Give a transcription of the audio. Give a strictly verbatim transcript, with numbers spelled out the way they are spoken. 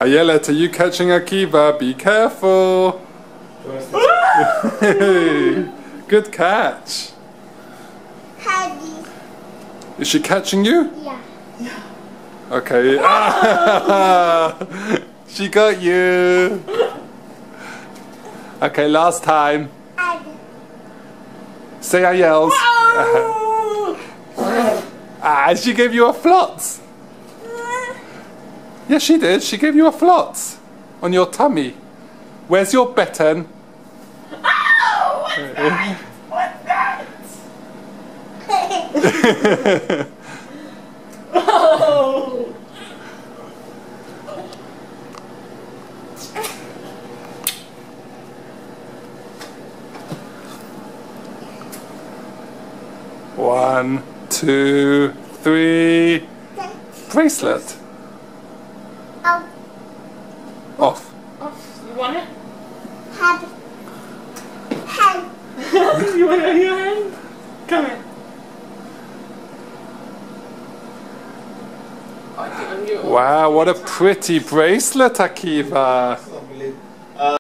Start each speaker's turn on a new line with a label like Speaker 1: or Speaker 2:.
Speaker 1: Ayelet, are you catching Akiva? Be careful. Good catch. Is she catching you?
Speaker 2: Yeah.
Speaker 1: Okay. She got you. Okay, last time. Say Ayels. Ah, she gave you a flot. Yes, she did. She gave you a flot on your tummy. Where's your button?
Speaker 2: Oh, what's that? What's that? Oh.
Speaker 1: One, two, three. Bracelet.
Speaker 2: Oh.
Speaker 1: Off.
Speaker 3: Off. You want it?
Speaker 2: Hand. Hand.
Speaker 3: You want it on your hand? Come here.
Speaker 1: Wow, what a pretty bracelet, Akiva.